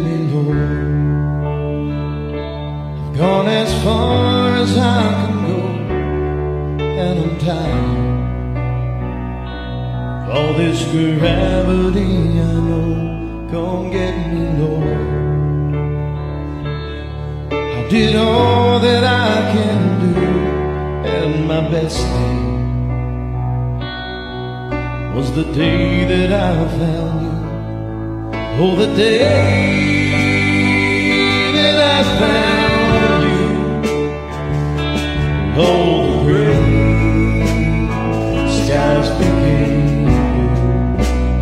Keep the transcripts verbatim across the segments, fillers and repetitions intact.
me, Lord. I've gone as far as I can go, and I'm tired of all this gravity. I know, come get me, Lord. I did all that I can do, and my best day was the day that I found you. Oh, the day that I found you. Oh, the gray skies became blue.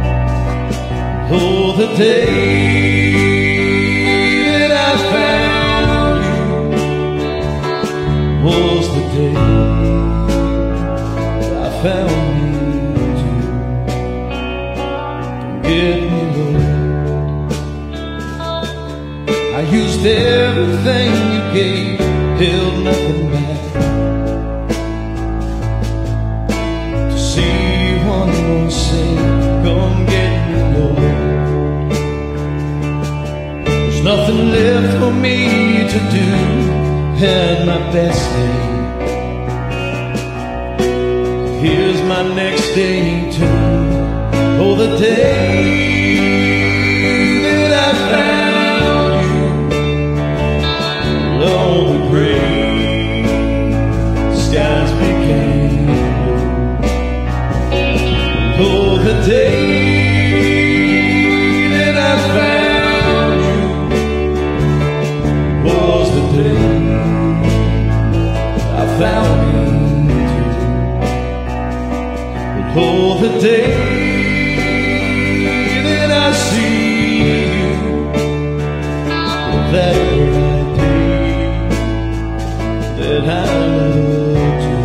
Oh, the day that I found you was the day I found you too. Get me, Lord. I used everything you gave, held nothing back, to see one more say, come get me, Lord. There's nothing left for me to do, and my best day, here's my next day too. Oh, the day that I found you. Oh, the gray skies became blue. Oh, the day that I found you was the day I found me too. But oh, the day that I see you, that bright day that I loved you.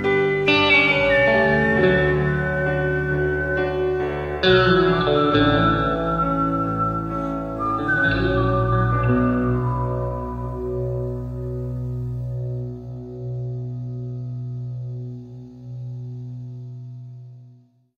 Thank you.